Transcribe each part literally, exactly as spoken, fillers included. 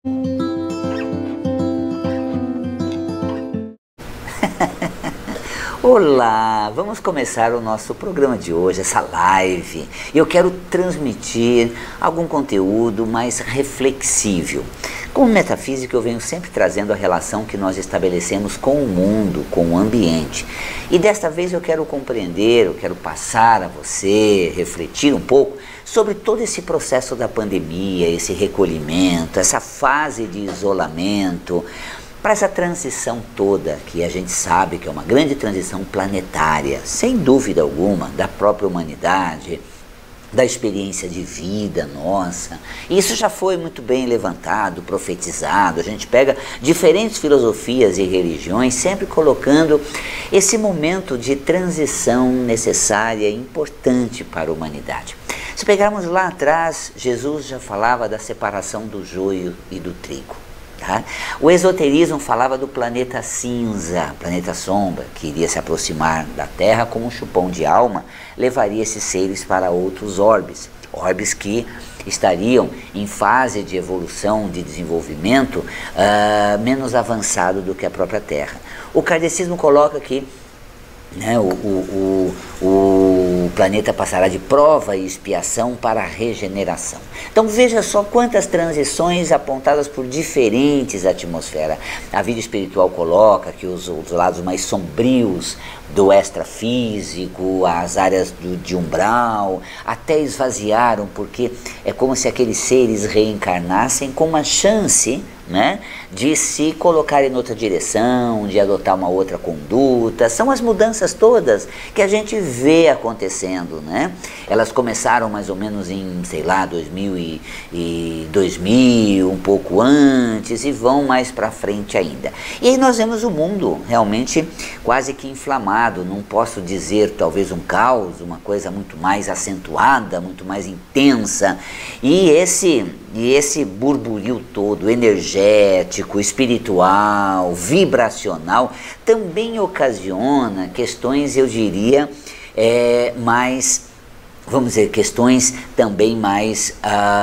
Olá, vamos começar o nosso programa de hoje, essa live. Eu quero transmitir algum conteúdo mais reflexível. Como metafísica, eu venho sempre trazendo a relação que nós estabelecemos com o mundo, com o ambiente. E desta vez eu quero compreender, eu quero passar a você, refletir um pouco sobre todo esse processo da pandemia, esse recolhimento, essa fase de isolamento, para essa transição toda, que a gente sabe que é uma grande transição planetária, sem dúvida alguma, da própria humanidade, da experiência de vida nossa. E isso já foi muito bem levantado, profetizado. A gente pega diferentes filosofias e religiões, sempre colocando esse momento de transição necessária e importante para a humanidade. Se pegarmos lá atrás, Jesus já falava da separação do joio e do trigo. Tá? O esoterismo falava do planeta cinza, planeta sombra, que iria se aproximar da Terra como um chupão de alma, levaria esses seres para outros orbes, orbes que estariam em fase de evolução, de desenvolvimento uh, menos avançado do que a própria Terra. O kardecismo coloca que Né, o, o, o, o planeta passará de prova e expiação para a regeneração. Então veja só quantas transições apontadas por diferentes atmosferas. A vida espiritual coloca que os, os lados mais sombrios do extrafísico, as áreas do, de umbral, até esvaziaram, porque é como se aqueles seres reencarnassem com uma chance, né, de se colocar em outra direção, de adotar uma outra conduta. São as mudanças todas que a gente vê acontecendo, né? Elas começaram mais ou menos em, sei lá, dois mil e, e dois mil, um pouco antes, e vão mais para frente ainda. E aí nós vemos o mundo realmente quase que inflamado, não posso dizer talvez um caos, uma coisa muito mais acentuada, muito mais intensa, e esse, e esse burburinho todo, energético, espiritual, vibracional, também ocasiona questões, eu diria, é, mais, vamos dizer, questões também mais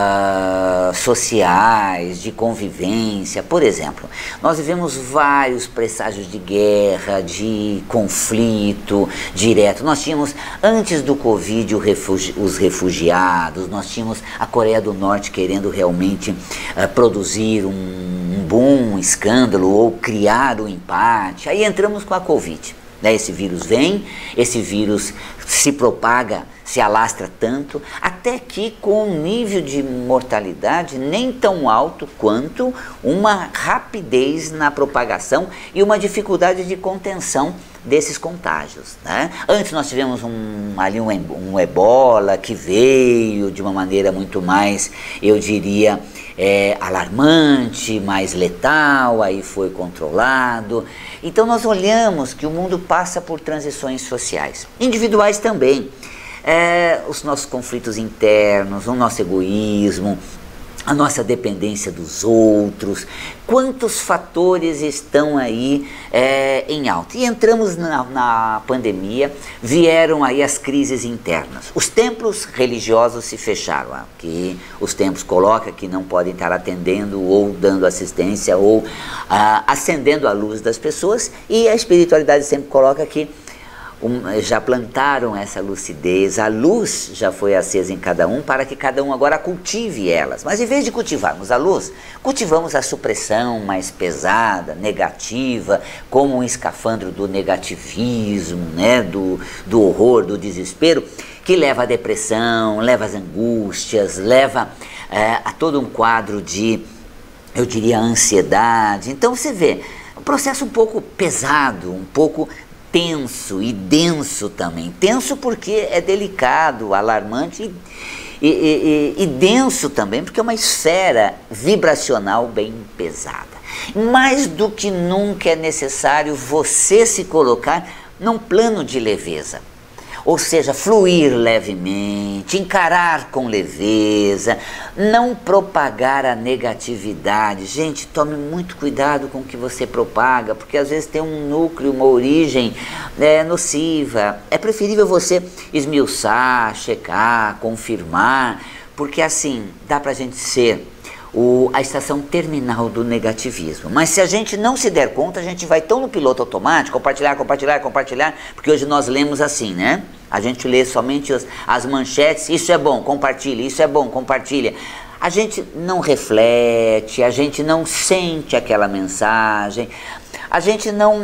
ah, sociais, de convivência. Por exemplo, nós vivemos vários presságios de guerra, de conflito direto. Nós tínhamos, antes do Covid, refugi os refugiados, nós tínhamos a Coreia do Norte querendo realmente ah, produzir um, um boom, um escândalo, ou criar o um empate. Aí entramos com a Covid. Né? Esse vírus vem, esse vírus se propaga, se alastra tanto, até que com um nível de mortalidade nem tão alto quanto uma rapidez na propagação e uma dificuldade de contenção desses contágios. Né? Antes nós tivemos um, ali um, um ebola que veio de uma maneira muito mais, eu diria, é, alarmante, mais letal, aí foi controlado. Então nós olhamos que o mundo passa por transições sociais, individuais também. É, os nossos conflitos internos, o nosso egoísmo, a nossa dependência dos outros, quantos fatores estão aí é, em alta. E entramos na, na pandemia, vieram aí as crises internas. Os templos religiosos se fecharam, aqui os templos colocam que não podem estar atendendo ou dando assistência ou ah, acendendo a luz das pessoas, e a espiritualidade sempre coloca que Um, já plantaram essa lucidez, a luz já foi acesa em cada um para que cada um agora cultive elas. Mas em vez de cultivarmos a luz, cultivamos a supressão mais pesada, negativa, como um escafandro do negativismo, né, do, do horror, do desespero, que leva à depressão, leva às angústias, leva é, a todo um quadro de, eu diria, ansiedade. Então você vê, um processo um pouco pesado, um pouco tenso e denso também. Tenso porque é delicado, alarmante e, e, e, e denso também porque é uma esfera vibracional bem pesada. Mais do que nunca é necessário você se colocar num plano de leveza. Ou seja, fluir levemente, encarar com leveza, não propagar a negatividade. Gente, tome muito cuidado com o que você propaga, porque às vezes tem um núcleo, uma origem é, nociva. É preferível você esmiuçar, checar, confirmar, porque assim dá pra gente ser o, a estação terminal do negativismo. Mas se a gente não se der conta, a gente vai tão no piloto automático, compartilhar, compartilhar, compartilhar, porque hoje nós lemos assim, né? A gente lê somente as, as manchetes, isso é bom, compartilha, isso é bom, compartilha. A gente não reflete, a gente não sente aquela mensagem, a gente não,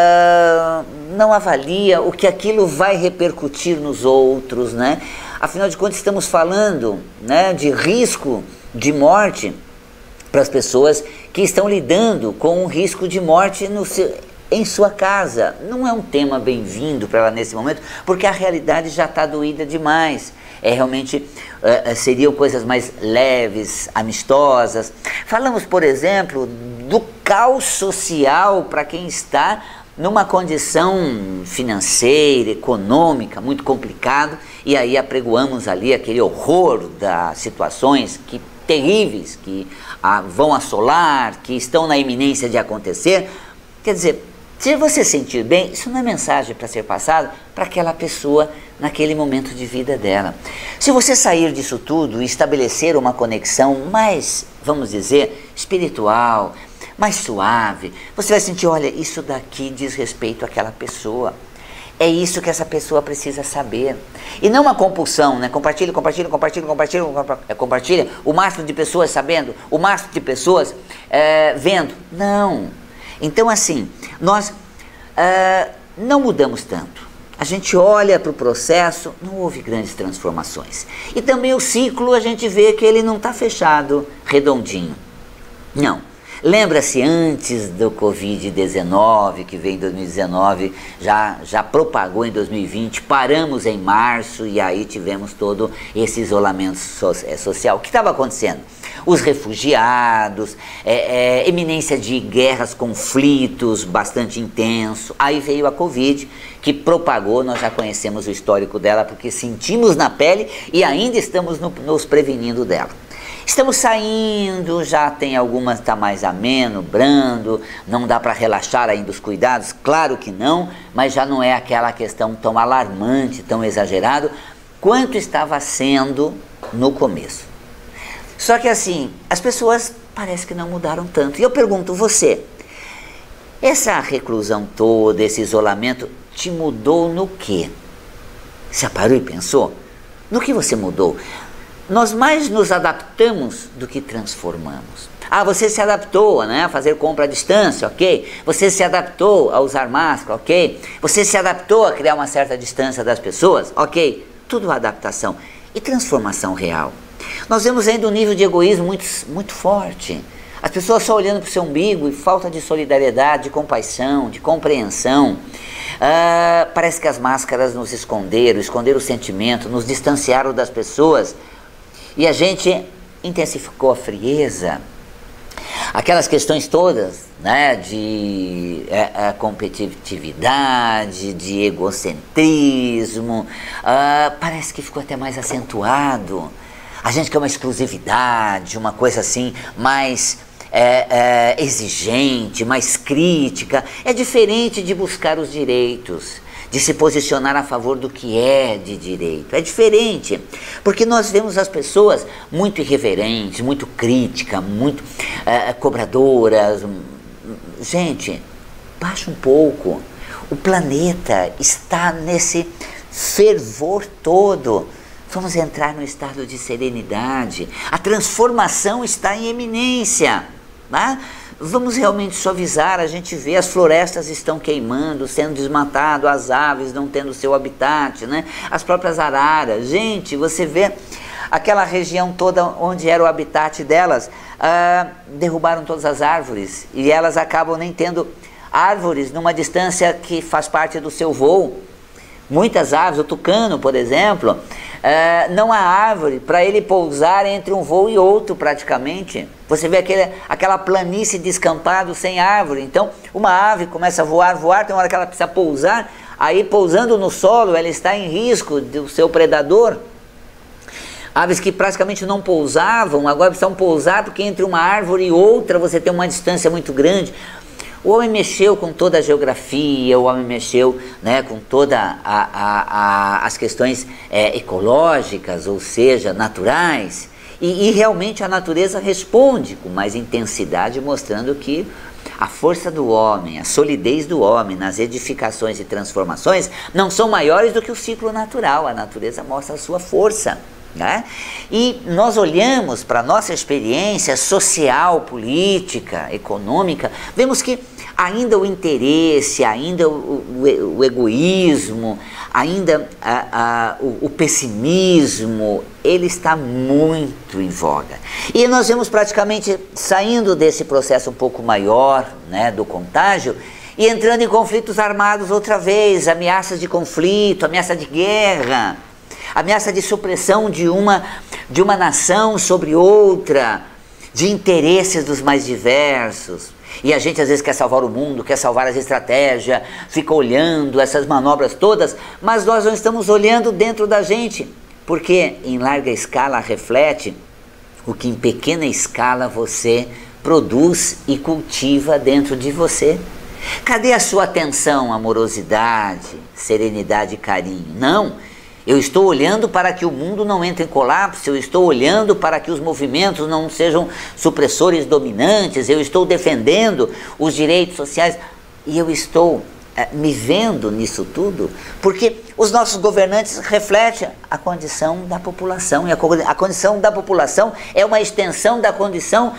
uh, não avalia o que aquilo vai repercutir nos outros, né? Afinal de contas, estamos falando, né, de risco de morte para as pessoas que estão lidando com um risco de morte no seu, em sua casa. Não é um tema bem-vindo para ela nesse momento, porque a realidade já está doída demais. É realmente, uh, seriam coisas mais leves, amistosas. Falamos, por exemplo, do caos social para quem está numa condição financeira, econômica muito complicado, e aí apregoamos ali aquele horror das situações que, terríveis que ah, vão assolar, que estão na iminência de acontecer. Quer dizer, se você sentir bem, isso não é mensagem para ser passada para aquela pessoa naquele momento de vida dela. Se você sair disso tudo e estabelecer uma conexão mais, vamos dizer, espiritual, mais suave, você vai sentir, olha, isso daqui diz respeito àquela pessoa. É isso que essa pessoa precisa saber. E não uma compulsão, né? Compartilha, compartilha, compartilha, compartilha, compartilha. O máximo de pessoas sabendo, o máximo de pessoas é, vendo. Não. Então, assim, nós é, não mudamos tanto. A gente olha para o processo, não houve grandes transformações. E também o ciclo, a gente vê que ele não está fechado, redondinho. Não. Lembra-se antes do covid dezenove, que veio em dois mil e dezenove, já, já propagou em dois mil e vinte, paramos em março e aí tivemos todo esse isolamento so, é, social. O que estava acontecendo? Os refugiados, é, é, eminência de guerras, conflitos bastante intenso. Aí veio a Covid, que propagou, nós já conhecemos o histórico dela, porque sentimos na pele e ainda estamos no, nos prevenindo dela. Estamos saindo, já tem algumas, está mais ameno, brando, não dá para relaxar ainda os cuidados, claro que não, mas já não é aquela questão tão alarmante, tão exagerado, quanto estava sendo no começo. Só que assim, as pessoas parece que não mudaram tanto. E eu pergunto, você, essa reclusão toda, esse isolamento, te mudou no quê? Você parou e pensou? No que você mudou? Nós mais nos adaptamos do que transformamos. Ah, você se adaptou, né, a fazer compra à distância, ok? Você se adaptou a usar máscara, ok? Você se adaptou a criar uma certa distância das pessoas, ok? Tudo adaptação. E transformação real? Nós vemos ainda um nível de egoísmo muito, muito forte. As pessoas só olhando para o seu umbigo e falta de solidariedade, de compaixão, de compreensão. Ah, parece que as máscaras nos esconderam, esconderam o sentimento, nos distanciaram das pessoas. E a gente intensificou a frieza, aquelas questões todas, né, de é, é, competitividade, de egocentrismo, uh, parece que ficou até mais acentuado. A gente quer uma exclusividade, uma coisa assim mais é, é, exigente, mais crítica. É diferente de buscar os direitos, de se posicionar a favor do que é de direito. É diferente, porque nós vemos as pessoas muito irreverentes, muito críticas, muito é, cobradoras. Gente, baixa um pouco. O planeta está nesse fervor todo. Vamos entrar no estado de serenidade. A transformação está em eminência, né? Vamos realmente suavizar. A gente vê as florestas estão queimando, sendo desmatado, as aves não tendo seu habitat, né? As próprias araras. Gente, você vê aquela região toda onde era o habitat delas, ah, derrubaram todas as árvores e elas acabam nem tendo árvores numa distância que faz parte do seu voo. Muitas aves, o tucano, por exemplo, Uh, não há árvore para ele pousar entre um voo e outro praticamente. Você vê aquele, aquela planície descampado sem árvore. Então uma ave começa a voar, voar, tem uma hora que ela precisa pousar, aí pousando no solo ela está em risco do seu predador. Aves que praticamente não pousavam, agora precisam pousar porque entre uma árvore e outra você tem uma distância muito grande. O homem mexeu com toda a geografia, o homem mexeu, né, com todas as questões é, ecológicas, ou seja, naturais, E, e realmente a natureza responde com mais intensidade, mostrando que a força do homem, a solidez do homem nas edificações e transformações não são maiores do que o ciclo natural. A natureza mostra a sua força, né? E nós olhamos para a nossa experiência social, política, econômica, vemos que ainda o interesse, ainda o, o, o egoísmo, ainda a, a, o, o pessimismo, ele está muito em voga. E nós vemos praticamente saindo desse processo um pouco maior, né, do contágio, e entrando em conflitos armados outra vez, ameaças de conflito, ameaça de guerra, ameaça de supressão de uma, de uma nação sobre outra, de interesses dos mais diversos. E a gente às vezes quer salvar o mundo, quer salvar as estratégias, fica olhando essas manobras todas, mas nós não estamos olhando dentro da gente, porque em larga escala reflete o que em pequena escala você produz e cultiva dentro de você. Cadê a sua atenção, amorosidade, serenidade e carinho? Não! Eu estou olhando para que o mundo não entre em colapso, eu estou olhando para que os movimentos não sejam supressores dominantes, eu estou defendendo os direitos sociais e eu estou é, me vendo nisso tudo, porque os nossos governantes refletem a condição da população, e a, a condição da população é uma extensão da condição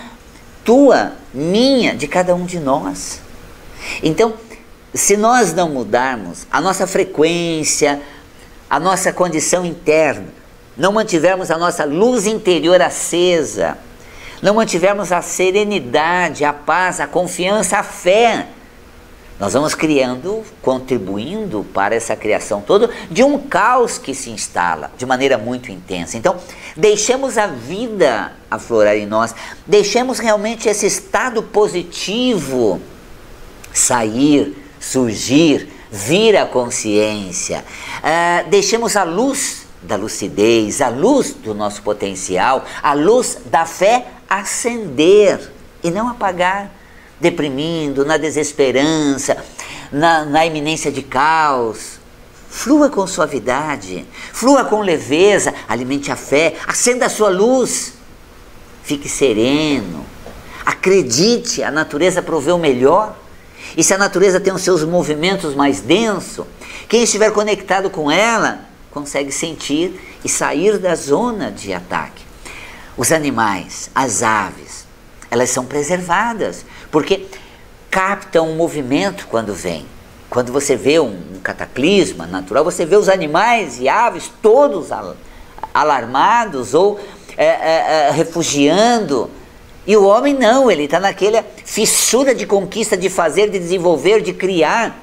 tua, minha, de cada um de nós. Então, se nós não mudarmos a nossa frequência, a nossa condição interna, não mantivermos a nossa luz interior acesa, não mantivermos a serenidade, a paz, a confiança, a fé, nós vamos criando, contribuindo para essa criação toda de um caos que se instala de maneira muito intensa. Então, deixemos a vida aflorar em nós, deixemos realmente esse estado positivo sair, surgir, vir à consciência, uh, deixemos a luz da lucidez, a luz do nosso potencial, a luz da fé acender e não apagar, deprimindo, na desesperança, na, na iminência de caos. Flua com suavidade, flua com leveza, alimente a fé, acenda a sua luz, fique sereno, acredite, a natureza provê o melhor. E se a natureza tem os seus movimentos mais densos, quem estiver conectado com ela consegue sentir e sair da zona de ataque. Os animais, as aves, elas são preservadas porque captam um movimento quando vem. Quando você vê um, um cataclisma natural, você vê os animais e aves todos al alarmados ou é, é, é, refugiando. E o homem não, ele está naquela fissura de conquista, de fazer, de desenvolver, de criar.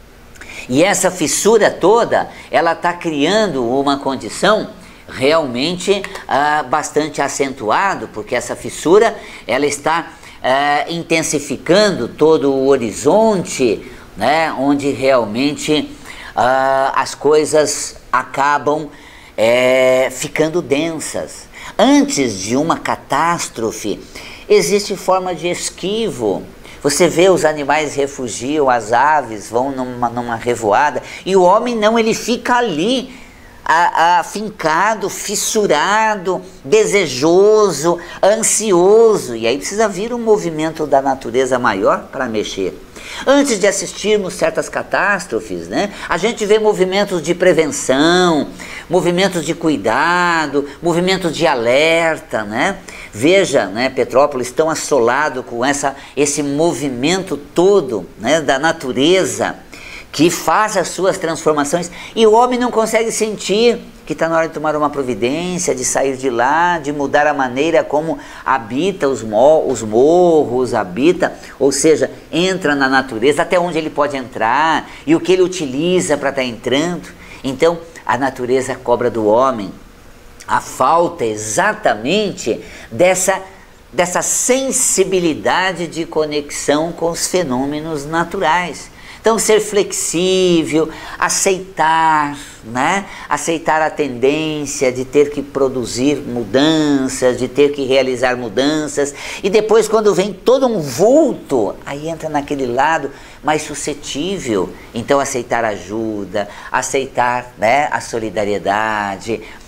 E essa fissura toda, ela está criando uma condição realmente ah, bastante acentuado, porque essa fissura, ela está ah, intensificando todo o horizonte, né, onde realmente ah, as coisas acabam é, ficando densas. Antes de uma catástrofe, existe forma de esquivo. Você vê os animais refugiam, as aves vão numa, numa revoada, e o homem não, ele fica ali, afincado, fissurado, desejoso, ansioso, e aí precisa vir um movimento da natureza maior para mexer. Antes de assistirmos certas catástrofes, né, a gente vê movimentos de prevenção, movimentos de cuidado, movimentos de alerta, né? Veja, né, Petrópolis tão assolado com essa, esse movimento todo, né, da natureza, que faz as suas transformações, e o homem não consegue sentir que está na hora de tomar uma providência, de sair de lá, de mudar a maneira como habita os, mo os morros, habita, ou seja, entra na natureza, até onde ele pode entrar, e o que ele utiliza para estar entrando. Então, a natureza cobra do homem a falta exatamente dessa, dessa sensibilidade de conexão com os fenômenos naturais. Então, ser flexível, aceitar, né? Aceitar a tendência de ter que produzir mudanças, de ter que realizar mudanças, e depois, quando vem todo um vulto, aí entra naquele lado mais suscetível. Então, aceitar ajuda, aceitar, né, a solidariedade,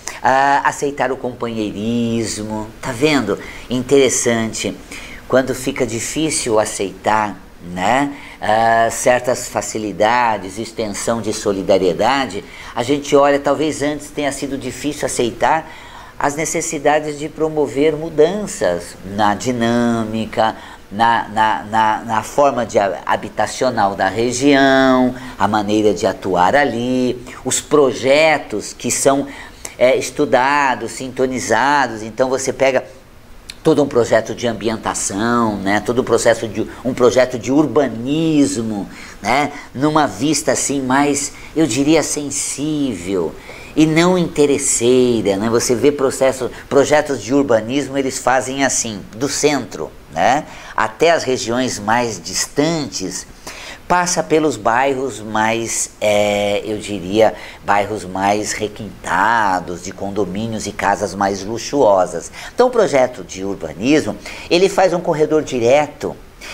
ah, aceitar o companheirismo, tá vendo? Interessante, quando fica difícil aceitar, né, ah, certas facilidades, extensão de solidariedade, a gente olha, talvez antes tenha sido difícil aceitar as necessidades de promover mudanças na dinâmica, Na, na, na, na forma de habitacional da região, a maneira de atuar ali, os projetos que são é, estudados, sintonizados. Então você pega todo um projeto de ambientação, né, todo um processo de um projeto de urbanismo, né, numa vista assim mais, eu diria, sensível e não interesseira, né? Você vê processos, projetos de urbanismo, eles fazem assim, do centro, né, até as regiões mais distantes, passa pelos bairros mais, é, eu diria, bairros mais requintados, de condomínios e casas mais luxuosas. Então o projeto de urbanismo, ele faz um corredor direto,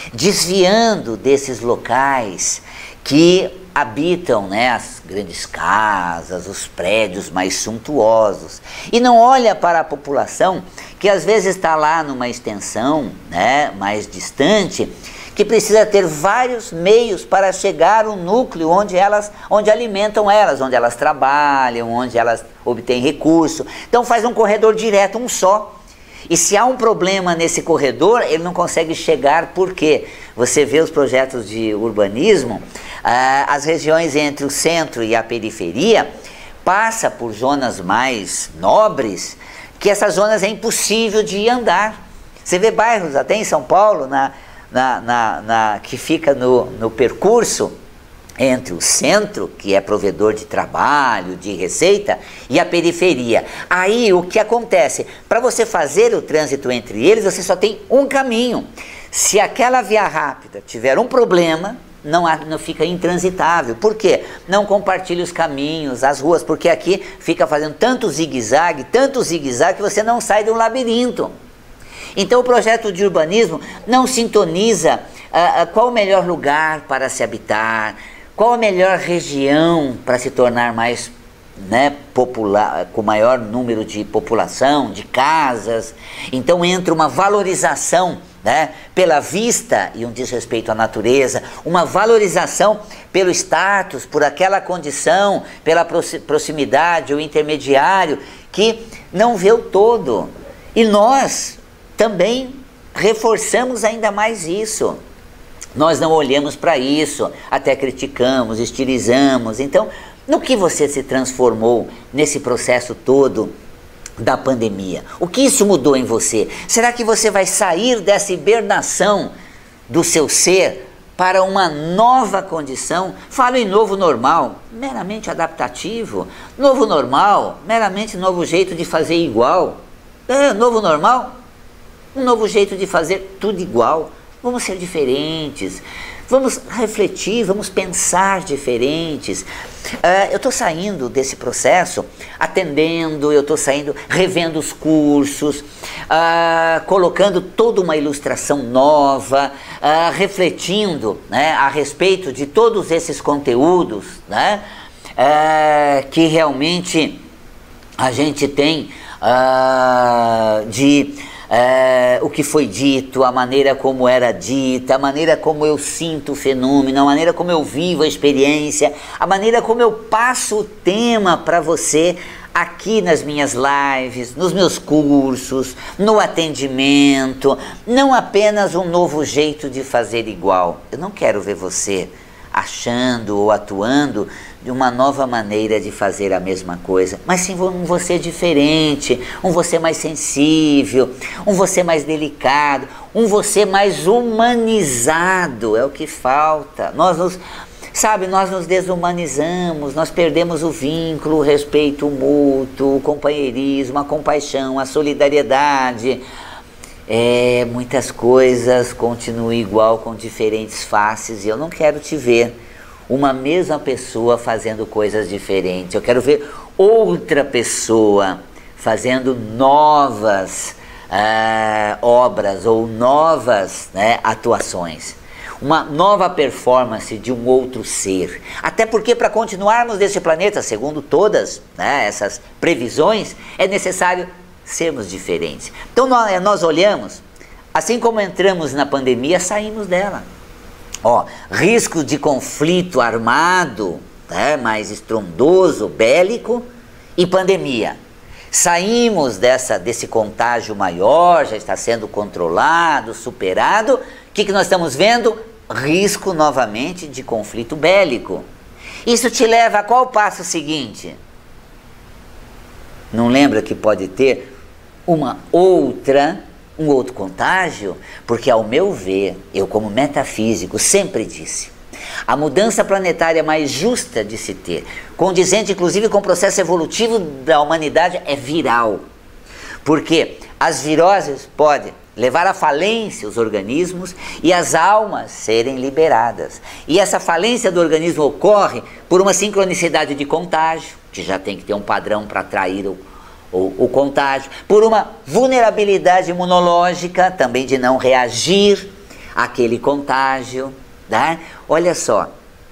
desviando desses locais que habitam, né, as grandes casas, os prédios mais suntuosos, e não olha para a população que às vezes está lá numa extensão, né, mais distante, que precisa ter vários meios para chegar ao núcleo onde elas, onde alimentam elas, onde elas trabalham, onde elas obtêm recurso. Então faz um corredor direto, um só. E se há um problema nesse corredor, ele não consegue chegar, por quê? Você vê os projetos de urbanismo, ah, as regiões entre o centro e a periferia, passa por zonas mais nobres, que essas zonas é impossível de andar. Você vê bairros até em São Paulo, na, na, na, na, que fica no, no percurso entre o centro, que é provedor de trabalho, de receita, e a periferia. Aí o que acontece? Para você fazer o trânsito entre eles, você só tem um caminho. Se aquela via rápida tiver um problema, não, há, não fica intransitável. Por quê? Não compartilha os caminhos, as ruas, porque aqui fica fazendo tanto zigue-zague, tanto zigue-zague, que você não sai de um labirinto. Então o projeto de urbanismo não sintoniza uh, uh, qual o melhor lugar para se habitar, qual a melhor região para se tornar mais, né, popular, com maior número de população, de casas. Então entra uma valorização, né, pela vista e um desrespeito à natureza, uma valorização pelo status, por aquela condição, pela proximidade, o intermediário, que não vê o todo. E nós também reforçamos ainda mais isso. Nós não olhamos para isso, até criticamos, estilizamos. Então, no que você se transformou nesse processo todo da pandemia? O que isso mudou em você? Será que você vai sair dessa hibernação do seu ser para uma nova condição? Falo em novo normal, meramente adaptativo. Novo normal, meramente novo jeito de fazer igual. É, novo normal, um novo jeito de fazer tudo igual. Vamos ser diferentes, vamos refletir, vamos pensar diferentes. Uh, eu estou saindo desse processo, atendendo, eu estou saindo, revendo os cursos, uh, colocando toda uma ilustração nova, uh, refletindo, né, a respeito de todos esses conteúdos, né, uh, que realmente a gente tem uh, de... É, o que foi dito, a maneira como era dita, a maneira como eu sinto o fenômeno, a maneira como eu vivo a experiência, a maneira como eu passo o tema para você aqui nas minhas lives, nos meus cursos, no atendimento. Não apenas um novo jeito de fazer igual. Eu não quero ver você achando ou atuando de uma nova maneira de fazer a mesma coisa, mas sim um você diferente, um você mais sensível, um você mais delicado, um você mais humanizado. É o que falta. Nós nos, sabe, nós nos desumanizamos, nós perdemos o vínculo, o respeito mútuo, o companheirismo, a compaixão, a solidariedade. É, muitas coisas continuam igual, com diferentes faces, e eu não quero te ver uma mesma pessoa fazendo coisas diferentes. Eu quero ver outra pessoa fazendo novas uh, obras ou novas, né, atuações. uma nova performance de um outro ser. Até porque para continuarmos nesse planeta, segundo todas, né, essas previsões, é necessário sermos diferentes. Então nós, nós olhamos, assim como entramos na pandemia, saímos dela. Ó, risco de conflito armado, né, mais estrondoso, bélico e pandemia. Saímos dessa, desse contágio maior, já está sendo controlado, superado. O que, que nós estamos vendo? Risco novamente de conflito bélico. Isso te leva a qual passo seguinte? Não lembra que pode ter uma outra, um outro contágio? Porque ao meu ver, eu como metafísico sempre disse, a mudança planetária mais justa de se ter, condizente inclusive com o processo evolutivo da humanidade, é viral. Porque as viroses podem levar à falência os organismos e as almas serem liberadas. E essa falência do organismo ocorre por uma sincronicidade de contágio, que já tem que ter um padrão para atrair o, o, o contágio, por uma vulnerabilidade imunológica, também de não reagir àquele contágio. Tá? Olha só,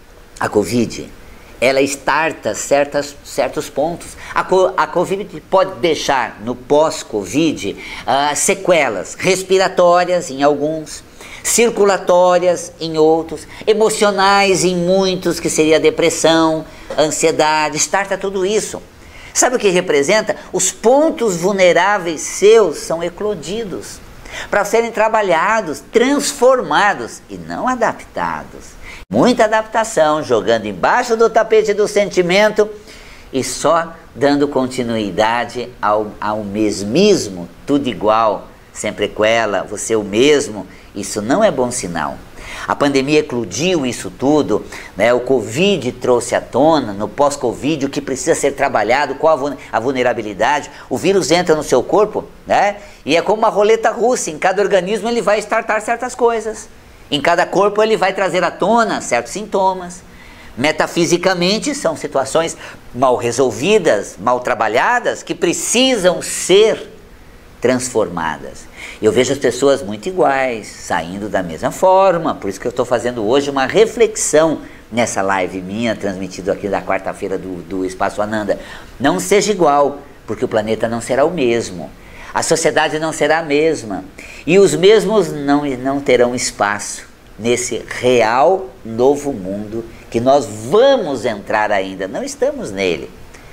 a Covid, ela starta certas, certos pontos. A, a Covid pode deixar no pós-Covid uh, sequelas respiratórias em alguns, circulatórias em outros, emocionais em muitos, que seria a depressão, ansiedade, starta tudo isso. Sabe o que representa? Os pontos vulneráveis seus são eclodidos para serem trabalhados, transformados e não adaptados. Muita adaptação, jogando embaixo do tapete do sentimento e só dando continuidade ao, ao mesmismo, tudo igual, sem prequela, você o mesmo. Isso não é bom sinal. A pandemia eclodiu isso tudo, né? O Covid trouxe à tona, no pós-Covid, o que precisa ser trabalhado, qual a vulnerabilidade. O vírus entra no seu corpo, né? E é como uma roleta russa, em cada organismo ele vai startar certas coisas. Em cada corpo ele vai trazer à tona certos sintomas. Metafisicamente são situações mal resolvidas, mal trabalhadas, que precisam ser transformadas. Eu vejo as pessoas muito iguais, saindo da mesma forma, por isso que eu estou fazendo hoje uma reflexão nessa live minha, transmitido aqui da quarta-feira do, do Espaço Ananda. Não seja igual, porque o planeta não será o mesmo, a sociedade não será a mesma, e os mesmos não, não terão espaço nesse real novo mundo que nós vamos entrar ainda, não estamos nele.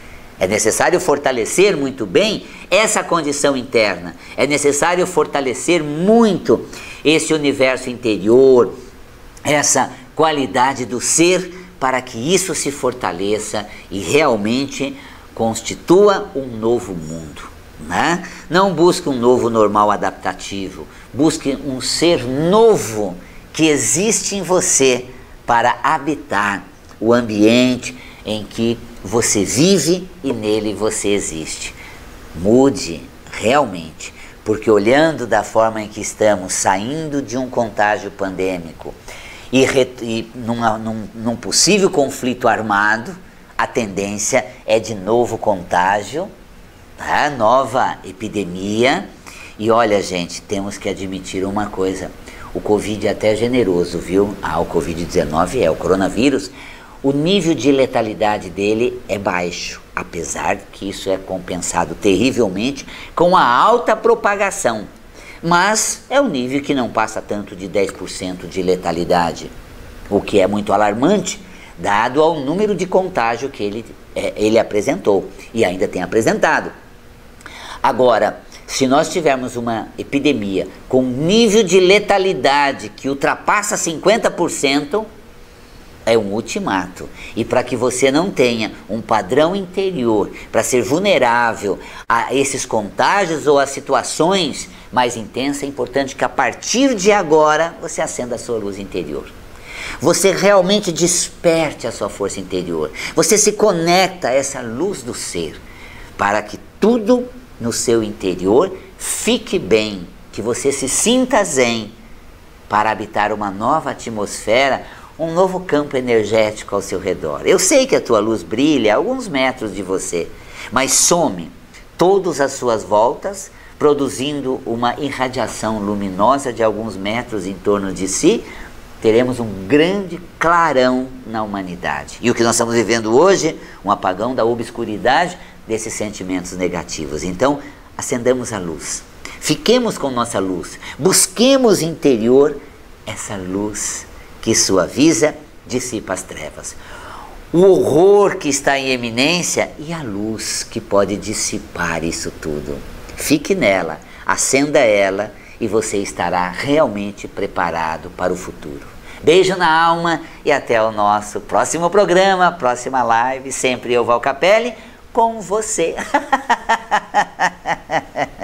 É necessário fortalecer muito bem essa condição interna. É necessário fortalecer muito esse universo interior, essa qualidade do ser, para que isso se fortaleça e realmente constitua um novo mundo. Né? Não busque um novo normal adaptativo. Busque um ser novo que existe em você para habitar o ambiente em que você vive e nele você existe. Mude realmente, porque olhando da forma em que estamos, saindo de um contágio pandêmico e, re, e numa, num, num possível conflito armado, a tendência é de novo contágio, tá? Nova epidemia. E olha, gente, temos que admitir uma coisa, o Covid é até generoso, viu? Ah, o Covid dezenove é o coronavírus. O nível de letalidade dele é baixo, apesar que isso é compensado terrivelmente com a alta propagação. Mas é um nível que não passa tanto de dez por cento de letalidade, o que é muito alarmante, dado ao número de contágio que ele, é, ele apresentou e ainda tem apresentado. Agora, se nós tivermos uma epidemia com nível de letalidade que ultrapassa cinquenta por cento, é um ultimato. E para que você não tenha um padrão interior para ser vulnerável a esses contágios ou a situações mais intensas, é importante que a partir de agora você acenda a sua luz interior. Você realmente desperte a sua força interior. Você se conecta a essa luz do ser, para que tudo no seu interior fique bem, que você se sinta zen, para habitar uma nova atmosfera, um novo campo energético ao seu redor. Eu sei que a tua luz brilha a alguns metros de você, mas some todas as suas voltas, produzindo uma irradiação luminosa de alguns metros em torno de si, teremos um grande clarão na humanidade. E o que nós estamos vivendo hoje, um apagão da obscuridade desses sentimentos negativos. Então, acendamos a luz. Fiquemos com nossa luz. Busquemos interior essa luz que suaviza, dissipa as trevas. O horror que está em eminência e a luz que pode dissipar isso tudo. Fique nela, acenda ela e você estará realmente preparado para o futuro. Beijo na alma e até o nosso próximo programa, próxima live. Sempre eu, Val Capelli, com você.